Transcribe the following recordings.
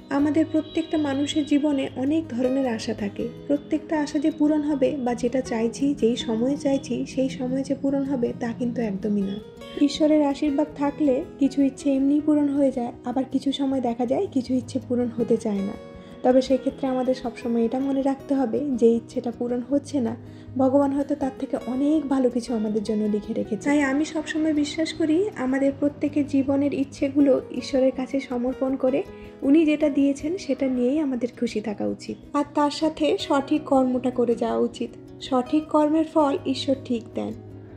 আমাদের প্রত্যেকটা মানুষের জীবনে অনেক ধরনের আশা থাকে। প্রত্যেকটা আশা যে পূরণ হবে বা যেটা চাইছি, যেই সময়ে চাইছি সেই সময়ে যে পূরণ হবে তা কিন্তু একদমই না। ঈশ্বরের আশীর্বাদ থাকলে কিছু ইচ্ছে এমনিই পূরণ হয়ে যায়, আবার কিছু সময় দেখা যায় কিছু ইচ্ছে পূরণ হতে চায় না। তবে সেক্ষেত্রে আমাদের সবসময় এটা মনে রাখতে হবে যে ইচ্ছেটা পূরণ হচ্ছে না, ভগবান হয়তো তার থেকে অনেক ভালো কিছু আমাদের জন্য লিখে রেখেছে। তাই আমি সবসময় বিশ্বাস করি আমাদের প্রত্যেকের জীবনের ইচ্ছেগুলো ঈশ্বরের কাছে সমর্পণ করে উনি যেটা দিয়েছেন সেটা নিয়েই আমাদের খুশি থাকা উচিত, আর তার সাথে সঠিক কর্মটা করে যাওয়া উচিত। সঠিক কর্মের ফল ঈশ্বর ঠিক দেন।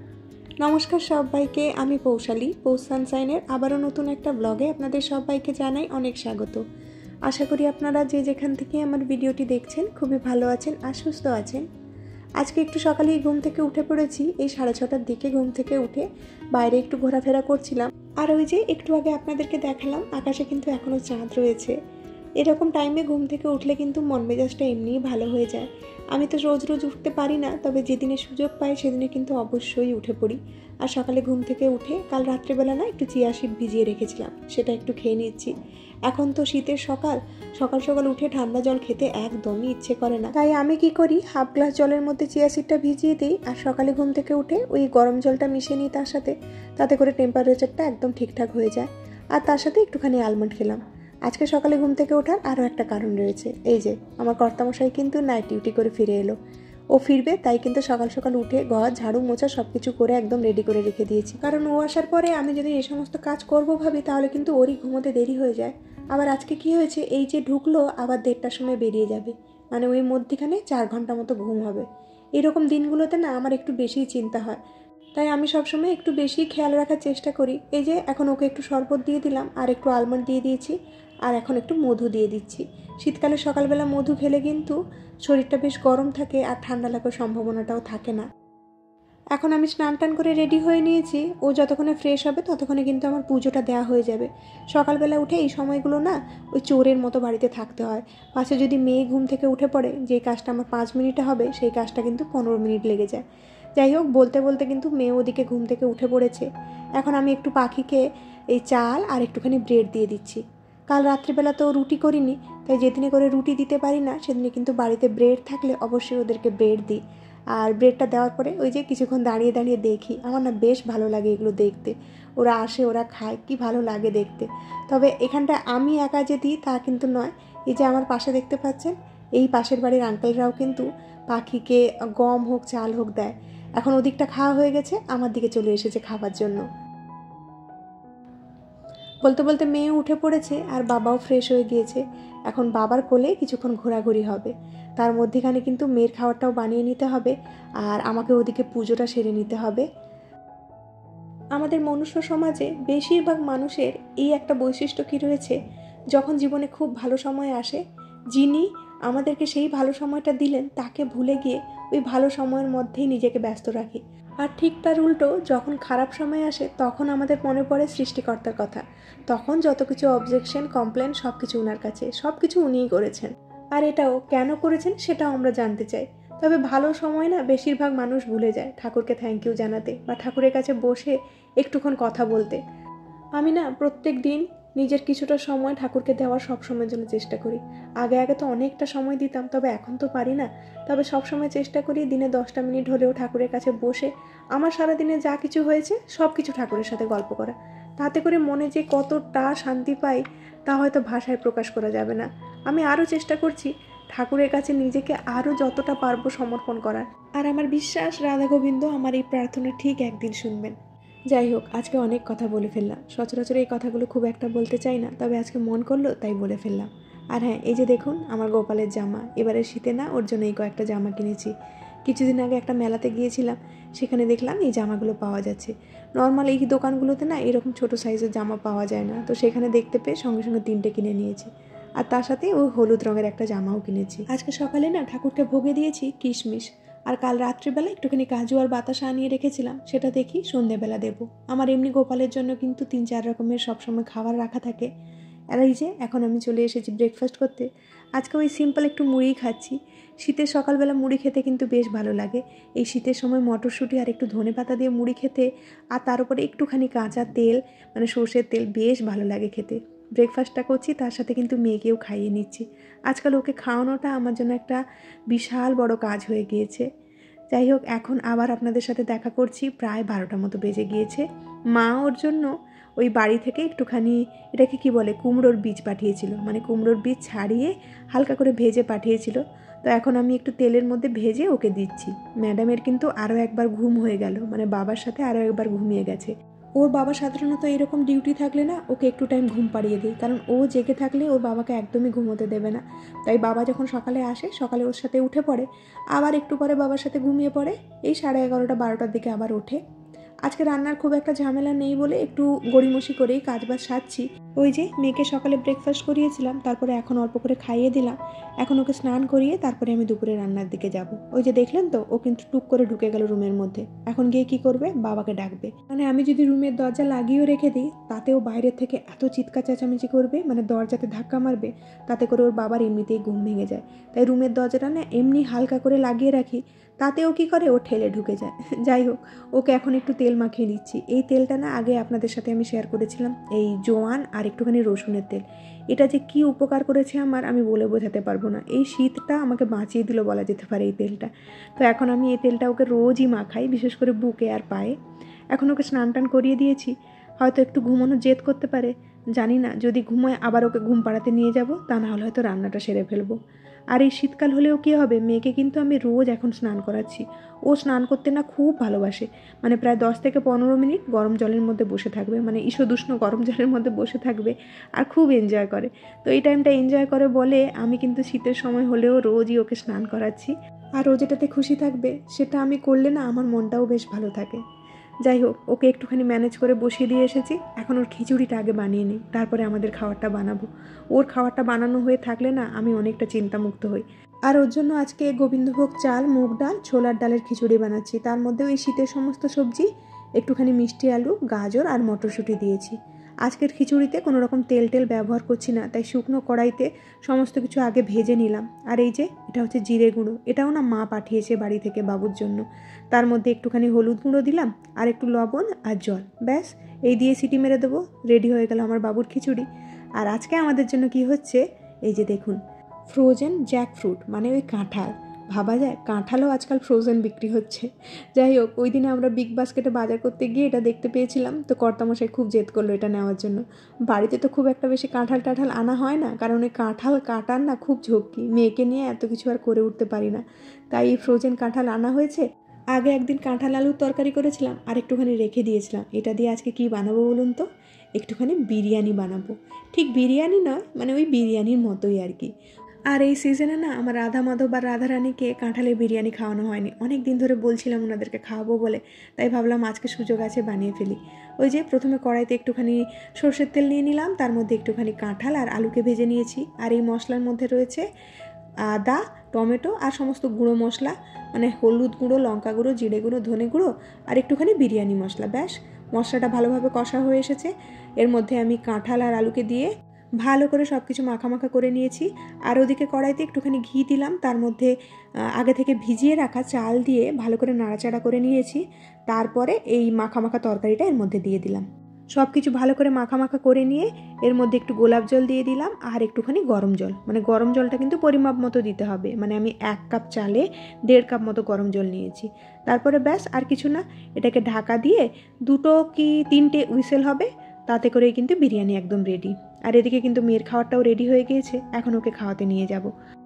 নমস্কার সবাইকে, আমি পৌশালী। পৌষ সানশাইনের আবারও নতুন একটা ব্লগে আপনাদের সবাইকে জানাই অনেক স্বাগত। আশা করি আপনারা যে যেখান থেকে আমার ভিডিওটি দেখছেন খুবই ভালো আছেন আর সুস্থ আছেন। আজকে একটু সকালেই ঘুম থেকে উঠে পড়েছি। এই 6:30টার দিকে ঘুম থেকে উঠে বাইরে একটু ঘোরাফেরা করছিলাম। আর ওই যে একটু আগে আপনাদেরকে দেখালাম আকাশে কিন্তু এখনও চাঁদ রয়েছে। এরকম টাইমে ঘুম থেকে উঠলে কিন্তু মন মেজাজটা এমনিই ভালো হয়ে যায়। আমি তো রোজ রোজ উঠতে পারি না, তবে যেদিনে সুযোগ পাই সেদিনে কিন্তু অবশ্যই উঠে পড়ি। আর সকালে ঘুম থেকে উঠে কাল রাত্রেবেলা না একটু চিয়া সিড ভিজিয়ে রেখেছিলাম, সেটা একটু খেয়ে নিচ্ছি। এখন তো শীতের সকাল সকাল উঠে ঠান্ডা জল খেতে একদমই ইচ্ছে করে না, তাই আমি কি করি, হাফ গ্লাস জলের মধ্যে চিয়া সিডটা ভিজিয়ে দিই আর সকালে ঘুম থেকে উঠে ওই গরম জলটা মিশিয়ে নিই তার সাথে, তাতে করে টেম্পারেচারটা একদম ঠিকঠাক হয়ে যায়। আর তার সাথে একটুখানি আলমন্ড খেলাম। আজকে সকালে ঘুম থেকে ওঠার আরও একটা কারণ রয়েছে। এই যে আমার কর্তামশাই কিন্তু নাইট ডিউটি করে ফিরে এলো। ও ফিরবে তাই কিন্তু সকাল সকাল উঠে ঘর ঝাড়ু মোছা সব কিছু করে একদম রেডি করে রেখে দিয়েছি, কারণ ও আসার পরে আমি যদি এই সমস্ত কাজ করবো ভাবি তাহলে কিন্তু ওরই ঘুমোতে দেরি হয়ে যায়। আবার আজকে কি হয়েছে, এই যে ঢুকলো আবার 1:30টার সময় বেরিয়ে যাবে, মানে ওই মধ্যখানে 4 ঘন্টা মতো ঘুম হবে। এরকম দিনগুলোতে না আমার একটু বেশিই চিন্তা হয়, তাই আমি সবসময় একটু বেশি খেয়াল রাখার চেষ্টা করি। এই যে এখন ওকে একটু শরবত দিয়ে দিলাম আর একটু আলমন্ড দিয়ে দিয়েছি, আর এখন একটু মধু দিয়ে দিচ্ছি। শীতকালে সকালবেলা মধু খেলে কিন্তু শরীরটা বেশ গরম থাকে আর ঠান্ডা লাগার সম্ভাবনাটাও থাকে না। এখন আমি স্নান টান করে রেডি হয়ে নিয়েছি। ও যতক্ষণে ফ্রেশ হবে ততক্ষণে কিন্তু আমার পুজোটা দেওয়া হয়ে যাবে। সকালবেলা উঠে এই সময়গুলো না ওই চোরের মতো বাড়িতে থাকতে হয়। পাশে যদি মেয়ে ঘুম থেকে উঠে পড়ে, যেই কাজটা আমার 5 মিনিটে হবে সেই কাজটা কিন্তু 15 মিনিট লেগে যায়। যাই হোক, বলতে বলতে কিন্তু মেয়ে ওদিকে ঘুম থেকে উঠে পড়েছে। এখন আমি একটু পাখিকে এই চাল আর একটুখানি ব্রেড দিয়ে দিচ্ছি। কাল রাত্রিবেলা তো রুটি করিনি, তাই যেদিনে করে রুটি দিতে পারি না সেদিনে কিন্তু বাড়িতে ব্রেড থাকলে অবশ্যই ওদেরকে ব্রেড দিই। আর ব্রেডটা দেওয়ার পরে ওই যে কিছুক্ষণ দাঁড়িয়ে দাঁড়িয়ে দেখি, আমার না বেশ ভালো লাগে এগুলো দেখতে। ওরা আসে, ওরা খায়, কি ভালো লাগে দেখতে। তবে এখানটা আমি একা যে দিই তা কিন্তু নয়। এই যে আমার পাশে দেখতে পাচ্ছেন, এই পাশের বাড়ির আঙ্কেলরাও কিন্তু পাখিকে গম হোক চাল হোক দেয়। এখন ওদিকটা খাওয়া হয়ে গেছে, আমার দিকে চলে এসেছে খাবার জন্য। বলতে বলতে মেয়ে উঠে পড়েছে আর বাবাও ফ্রেশ হয়ে গিয়েছে। এখন বাবার কোলে কিছুক্ষণ ঘোরাঘুরি হবে, তার মধ্যেখানে কিন্তু মেয়ের খাবারটাও বানিয়ে নিতে হবে আর আমাকে ওদিকে পুজোটা সেরে নিতে হবে। আমাদের মনুষ্য সমাজে বেশিরভাগ মানুষের এই একটা বৈশিষ্ট্য কি রয়েছে, যখন জীবনে খুব ভালো সময় আসে, যিনি আমাদেরকে সেই ভালো সময়টা দিলেন তাকে ভুলে গিয়ে ওই ভালো সময়ের মধ্যেই নিজেকে ব্যস্ত রাখি। আর ঠিক তার উল্টো, যখন খারাপ সময় আসে তখন আমাদের মনে পড়ে সৃষ্টিকর্তার কথা। তখন যত কিছু অবজেকশন, কমপ্লেন সব কিছু ওনার কাছে, সব কিছু উনিই করেছেন। আর এটাও কেন করেছেন সেটাও আমরা জানতে চাই। তবে ভালো সময় না বেশিরভাগ মানুষ ভুলে যায় ঠাকুরকে থ্যাংক ইউ জানাতে বা ঠাকুরের কাছে বসে একটুক্ষণ কথা বলতে। আমি না প্রত্যেক দিন নিজের কিছুটা সময় ঠাকুরকে দেওয়ার সব সময়ের জন্য চেষ্টা করি। আগে তো অনেকটা সময় দিতাম, তবে এখন তো পারি না। তবে সব সময় চেষ্টা করি দিনে 10টা মিনিট হলেও ঠাকুরের কাছে বসে আমার সারাদিনে যা কিছু হয়েছে সব কিছু ঠাকুরের সাথে গল্প করা। তাতে করে মনে যে কতটা শান্তি পাই তা হয়তো ভাষায় প্রকাশ করা যাবে না। আমি আরও চেষ্টা করছি ঠাকুরের কাছে নিজেকে আরও যতটা পারবো সমর্পণ করার। আর আমার বিশ্বাস রাধা গোবিন্দ আমার এই প্রার্থনা ঠিক একদিন শুনবেন। যাই হোক, আজকে অনেক কথা বলে ফেললাম। সচরাচর এই কথাগুলো খুব একটা বলতে চাই না, তবে আজকে মন করলো তাই বলে ফেললাম। আর হ্যাঁ, এই যে দেখুন আমার গোপালের জামা, এবারে শীতে না ওর জন্য এই কয়েকটা জামা কিনেছি। কিছুদিন আগে একটা মেলাতে গিয়েছিলাম, সেখানে দেখলাম এই জামাগুলো পাওয়া যাচ্ছে। নর্মাল এই দোকানগুলোতে না এরকম ছোট সাইজের জামা পাওয়া যায় না, তো সেখানে দেখতে পেয়ে সঙ্গে সঙ্গে 3টে কিনে নিয়েছি। আর তার সাথে ওই হলুদ রঙের একটা জামাও কিনেছি। আজকে সকালে না ঠাকুরকে ভোগে দিয়েছি কিশমিশ, আর কাল রাত্রিবেলা একটুখানি কাজু আর বাতাসা আনিয়ে রেখেছিলাম, সেটা দেখি সন্ধ্যেবেলা দেবো। আমার এমনি গোপালের জন্য কিন্তু 3-4 রকমের সবসময় খাবার রাখা থাকে। আর এই যে এখন আমি চলে এসেছি ব্রেকফাস্ট করতে। আজকে ওই সিম্পল একটু মুড়িই খাচ্ছি। শীতের সকালবেলা মুড়ি খেতে কিন্তু বেশ ভালো লাগে। এই শীতের সময় মটরশুঁটি আর একটু ধনেপাতা দিয়ে মুড়ি খেতে, আর তার উপরে একটুখানি কাঁচা তেল, মানে সর্ষের তেল, বেশ ভালো লাগে খেতে। ব্রেকফাস্টটা করছি, তার সাথে কিন্তু মেয়েকেও খাইয়ে নিচ্ছি। আজকাল ওকে খাওয়ানোটা আমার জন্য একটা বিশাল বড় কাজ হয়ে গিয়েছে। যাই হোক, এখন আবার আপনাদের সাথে দেখা করছি। প্রায় 12টা মতো বেজে গিয়েছে। মা ওর জন্য ওই বাড়ি থেকে একটুখানি, এটাকে কি বলে, কুমড়োর বীজ পাঠিয়েছিল, মানে কুমড়োর বীজ ছাড়িয়ে হালকা করে ভেজে পাঠিয়েছিল। তো এখন আমি একটু তেলের মধ্যে ভেজে ওকে দিচ্ছি। ম্যাডামের কিন্তু আরও একবার ঘুম হয়ে গেল, মানে বাবার সাথে আরও একবার ঘুমিয়ে গেছে। ওর বাবা সাধারণত এরকম ডিউটি থাকলে না ওকে একটু টাইম ঘুম পাড়িয়ে দিই, কারণ ও জেগে থাকলে ওর বাবাকে একদমই ঘুমোতে দেবে না। তাই বাবা যখন সকালে আসে, সকালে ওর সাথে উঠে পড়ে, আবার একটু পরে বাবার সাথে ঘুমিয়ে পড়ে, এই 11:30 12টার দিকে আবার ওঠে। আজকে রান্নার খুব একটা ঝামেলা নেই বলে একটু গড়িমসি করেই কাজবাজ সারছি। ওই যে মেয়েকে সকালে ব্রেকফাস্ট করিয়েছিলাম, তারপরে এখন অল্প করে খাইয়ে দিলাম। এখন ওকে স্নান করিয়ে তারপরে আমি দুপুরে রান্নার দিকে যাব। ওই যে দেখলেন তো, ও কিন্তু টুক করে ঢুকে গেল রুমের মধ্যে। এখন গিয়ে কি করবে, বাবাকে ডাকবে। মানে আমি যদি রুমের দরজা লাগিয়েও রেখে দিই, তাতেও বাইরের থেকে এত চিৎকার চেঁচামেচি করবে, মানে দরজাতে ধাক্কা মারবে, তাতে করে ওর বাবার এমনিতেই ঘুম ভেঙে যায়। তাই রুমের দরজাটা না এমনি হালকা করে লাগিয়ে রাখি, তাতেও কি করে, ও ঠেলে ঢুকে যায়। যাই হোক, ওকে এখন একটু তেল মাখিয়ে নিচ্ছি। এই তেলটা না আগে আপনাদের সাথে আমি শেয়ার করেছিলাম, এই জোয়ান আর একটুখানি রসুনের তেল। এটা যে কি উপকার করেছে আমার, আমি বলে বোঝাতে পারবো না। এই শীতটা আমাকে বাঁচিয়ে দিল বলা যেতে পারে এই তেলটা। তো এখন আমি এই তেলটা ওকে রোজই মাখাই, বিশেষ করে বুকে আর পায়ে। এখন ওকে স্নান টান করিয়ে দিয়েছি। হয়তো একটু ঘুমানো জেদ করতে পারে, জানি না। যদি ঘুমায় আবার ওকে ঘুম পাড়াতে নিয়ে যাব, তা না হলে হয়তো রান্নাটা সেরে ফেলবো। আর এই শীতকাল হলেও কী হবে, মেয়েকে কিন্তু আমি রোজ এখন স্নান করাচ্ছি। ও স্নান করতে না খুব ভালোবাসে, মানে প্রায় 10 থেকে 15 মিনিট গরম জলের মধ্যে বসে থাকবে, মানে ঈষদুষ্ণ গরম জলের মধ্যে বসে থাকবে, আর খুব এনজয় করে। তো এই টাইমটা এনজয় করে বলে আমি কিন্তু শীতের সময় হলেও রোজই ওকে স্নান করাচ্ছি। আর ও যেটাতে খুশি থাকবে সেটা আমি করলে না আমার মনটাও বেশ ভালো থাকে। যাই হোক, ওকে একটুখানি ম্যানেজ করে বসিয়ে দিয়ে এসেছি। এখন ওর খিচুড়িটা আগে বানিয়ে নিই, তারপরে আমাদের খাবারটা বানাবো। ওর খাবারটা বানানো হয়ে থাকলে না আমি অনেকটা চিন্তামুক্ত হই। আর ওর জন্য আজকে গোবিন্দভোগ চাল, মুগ ডাল, ছোলার ডালের খিচুড়ি বানাচ্ছি। তার মধ্যে ওই শীতের সমস্ত সবজি, একটুখানি মিষ্টি আলু, গাজর আর মটরশুঁটি দিয়েছি। আজকের খিচুড়িতে কোনো রকম তেল ব্যবহার করছি না, তাই শুকনো কড়াইতে সমস্ত কিছু আগে ভেজে নিলাম। আর এই যে এটা হচ্ছে জিরে গুঁড়ো, এটাও না মা পাঠিয়েছে বাড়ি থেকে বাবুর জন্য। তার মধ্যে একটুখানি হলুদ গুঁড়ো দিলাম, আর একটু লবণ আর জল, ব্যাস এই দিয়ে সিটি মেরে দেবো। রেডি হয়ে গেল আমার বাবুর খিচুড়ি। আর আজকে আমাদের জন্য কি হচ্ছে, এই যে দেখুন, ফ্রোজেন জ্যাকফ্রুট, মানে ওই কাঁঠাল। ভাবা যায়, কাঁঠালও আজকাল ফ্রোজেন বিক্রি হচ্ছে। যাই হোক, ওই দিনে আমরা বিগ বাস্কেটে বাজার করতে গিয়ে এটা দেখতে পেয়েছিলাম, তো কর্তামশাই খুব জেদ করলো এটা নেওয়ার জন্য। বাড়িতে তো খুব একটা বেশি কাঁঠাল টাঠাল আনা হয় না, কারণ ওই কাঁঠাল কাটার না খুব ঝক্কি, মেয়েকে নিয়ে এত কিছু আর করে উঠতে পারি না। তাই এই ফ্রোজেন কাঁঠাল আনা হয়েছে। আগে একদিন কাঁঠাল আলুর তরকারি করেছিলাম, আর একটুখানি রেখে দিয়েছিলাম। এটা দিয়ে আজকে কি বানাবো বলুন তো, একটুখানি বিরিয়ানি বানাবো। ঠিক বিরিয়ানি নয়, মানে ওই বিরিয়ানির মতোই আর কি। আর এই সিজনে না আমার রাধা মাধব বা রাধারানীকে কাঁঠালের বিরিয়ানি খাওয়ানো হয়নি। অনেক দিন ধরে বলছিলাম ওনাদেরকে খাওয়াবো বলে, তাই ভাবলাম আজকে সুযোগ আছে, বানিয়ে ফেলি। ওই যে প্রথমে কড়াইতে একটুখানি সর্ষের তেল নিয়ে নিলাম, তার মধ্যে একটুখানি কাঁঠাল আর আলুকে ভেজে নিয়েছি। আর এই মশলার মধ্যে রয়েছে আদা, টমেটো আর সমস্ত গুঁড়ো মশলা, মানে হলুদ গুঁড়ো, লঙ্কা গুঁড়ো, জিরে গুঁড়ো, ধনে গুঁড়ো আর একটুখানি বিরিয়ানি মশলা। ব্যাস, মশলাটা ভালোভাবে কষা হয়ে এসেছে। এর মধ্যে আমি কাঁঠাল আর আলুকে দিয়ে ভালো করে সব কিছু মাখামাখা করে নিয়েছি। আর ওদিকে কড়াইতে একটুখানি ঘি দিলাম, তার মধ্যে আগে থেকে ভিজিয়ে রাখা চাল দিয়ে ভালো করে নাড়াচাড়া করে নিয়েছি। তারপরে এই মাখামাখা তরকারিটা এর মধ্যে দিয়ে দিলাম। সব কিছু ভালো করে মাখামাখা করে নিয়ে এর মধ্যে একটু গোলাপ জল দিয়ে দিলাম, আর একটুখানি গরম জল। মানে গরম জলটা কিন্তু পরিমাপ মতো দিতে হবে, মানে আমি 1 কাপ চালে 1.5 কাপ মতো গরম জল নিয়েছি। তারপরে ব্যাস, আর কিছু না, এটাকে ঢাকা দিয়ে 2 কি 3টে হুইসেল হবে, তাতে করেই কিন্তু বিরিয়ানি একদম রেডি। আর এদিকে কিন্তু মেয়ের খাবারটাও রেডি হয়ে গিয়েছে, এখন ওকে খাওয়াতে নিয়ে যাব।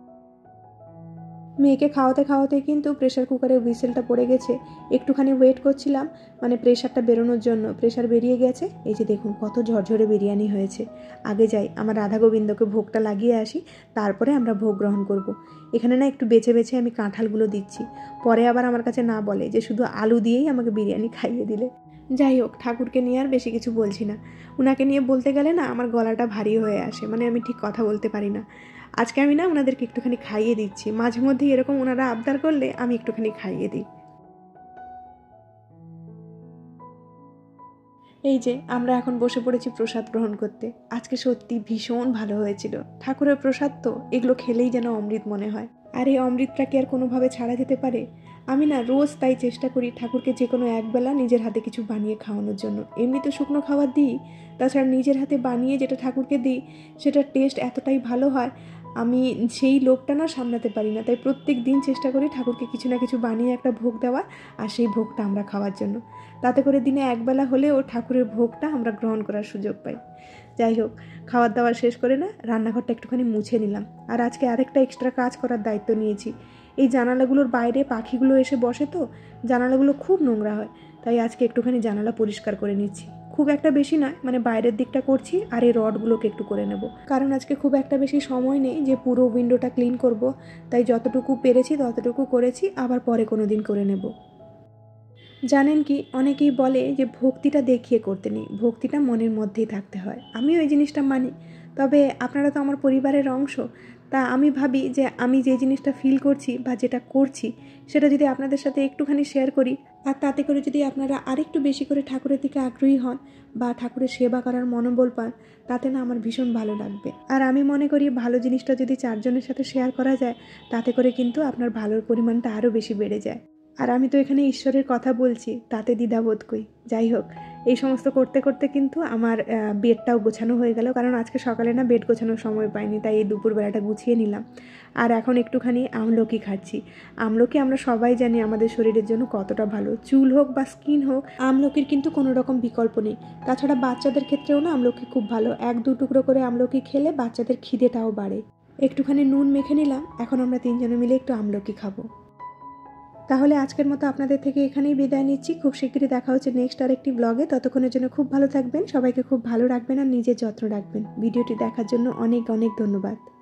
মেয়েকে খাওয়াতে খাওয়াতে কিন্তু প্রেশার কুকারের হুইসেলটা পড়ে গেছে। একটুখানি ওয়েট করছিলাম, মানে প্রেশারটা বেরোনোর জন্য। প্রেশার বেরিয়ে গেছে। এই যে দেখুন কত ঝরঝরে বিরিয়ানি হয়েছে। আগে যাই, আমার রাধা গোবিন্দকে ভোগটা লাগিয়ে আসি, তারপরে আমরা ভোগ গ্রহণ করব। এখানে না একটু বেছে বেছে আমি কাঁঠালগুলো দিচ্ছি, পরে আবার আমার কাছে না বলে যে শুধু আলু দিয়েই আমাকে বিরিয়ানি খাইয়ে দিলে। যাই হোক, ঠাকুরকে নিয়ে আর বেশি কিছু বলছি না। ওনাকে নিয়ে বলতে গেলে না আমার গলাটা ভারী হয়ে আসে, মানে আমি ঠিক কথা বলতে পারি না। আজকে আমি না ওনাদেরকে একটুখানি খাইয়ে দিচ্ছি। মাঝে মধ্যেই এরকম ওনারা আবদার করলে আমি একটুখানি খাইয়ে দিই। এই যে আমরা এখন বসে পড়েছি প্রসাদ গ্রহণ করতে। আজকে সত্যি ভীষণ ভালো হয়েছিল। ঠাকুরের প্রসাদ তো, এগুলো খেলেই যেন অমৃত মনে হয়। আর এই অমৃতটা কি আর কোনোভাবে ছাড়া যেতে পারে? আমি না রোজ তাই চেষ্টা করি ঠাকুরকে যে কোনো একবেলা নিজের হাতে কিছু বানিয়ে খাওয়ানোর জন্য। এমনি তো শুকনো খাবার দিই, তাছাড়া নিজের হাতে বানিয়ে যেটা ঠাকুরকে দিই সেটার টেস্ট এতটাই ভালো হয়, আমি সেই লোভটা না সামলাতে পারি না। তাই প্রত্যেক দিন চেষ্টা করি ঠাকুরকে কিছু না কিছু বানিয়ে একটা ভোগ দেওয়ার, আর সেই ভোগটা আমরা খাওয়ার জন্য। তাতে করে দিনে একবেলা হলেও ঠাকুরের ভোগটা আমরা গ্রহণ করার সুযোগ পাই। যাই হোক, খাওয়ার দাওয়ার শেষ করে না রান্নাঘরটা একটুখানি মুছে নিলাম। আর আজকে আরেকটা এক্সট্রা কাজ করার দায়িত্ব নিয়েছি। এই জানালাগুলোর বাইরে পাখিগুলো এসে বসে তো, জানালাগুলো খুব নোংরা হয়, তাই আজকে একটুখানি জানালা পরিষ্কার করে নিচ্ছি। খুব একটা বেশি নয়, মানে বাইরের দিকটা করছি আর এই রডগুলোকে একটু করে নেব, কারণ আজকে খুব একটা বেশি সময় নেই যে পুরো উইন্ডোটা ক্লিন করব। তাই যতটুকু পেরেছি ততটুকু করেছি, আবার পরে কোনো দিন করে নেব। জানেন কি, অনেকেই বলে যে ভক্তিটা দেখিয়ে করতে নেই, ভক্তিটা মনের মধ্যেই থাকতে হয়। আমিও এই জিনিসটা মানি। তবে আপনারা তো আমার পরিবারের অংশ, তা আমি ভাবি যে আমি যে জিনিসটা ফিল করছি বা যেটা করছি সেটা যদি আপনাদের সাথে একটুখানি শেয়ার করি, আর তাতে করে যদি আপনারা আরেকটু বেশি করে ঠাকুরের দিকে আগ্রহী হন বা ঠাকুরের সেবা করার মনোবল পান, তাতে না আমার ভীষণ ভালো লাগবে। আর আমি মনে করি ভালো জিনিসটা যদি 4 জনের সাথে শেয়ার করা যায়, তাতে করে কিন্তু আপনার ভালোর পরিমাণটা আরও বেশি বেড়ে যায়। আর আমি তো এখানে ঈশ্বরের কথা বলছি, তাতে দ্বিধাবোধ কই। যাই হোক, এই সমস্ত করতে করতে কিন্তু আমার বেডটাও গোছানো হয়ে গেল, কারণ আজকে সকালে না বেড গোছানোর সময় পাইনি, তাই এই দুপুরবেলাটা গুছিয়ে নিলাম। আর এখন একটুখানি আমলকি খাচ্ছি। আমলকি আমরা সবাই জানি আমাদের শরীরের জন্য কতটা ভালো। চুল হোক বা স্কিন হোক, আমলকির কিন্তু কোনো রকম বিকল্প নেই। তাছাড়া বাচ্চাদের ক্ষেত্রেও না আমলকি খুব ভালো। 1-2 টুকরো করে আমলকি খেলে বাচ্চাদের খিদেটাও বাড়ে। একটুখানি নুন মেখে নিলাম, এখন আমরা 3 জনে মিলে একটু আমলকি খাবো। তাহলে আজকের মতো আপনাদের থেকে এখানেই বিদায় নিচ্ছি। খুব শিগগিরই দেখা হচ্ছে নেক্সট আরেকটি ব্লগে। ততক্ষণের জন্য খুব ভালো থাকবেন, সবাইকে খুব ভালো রাখবেন আর নিজের যত্ন রাখবেন। ভিডিওটি দেখার জন্য অনেক অনেক ধন্যবাদ।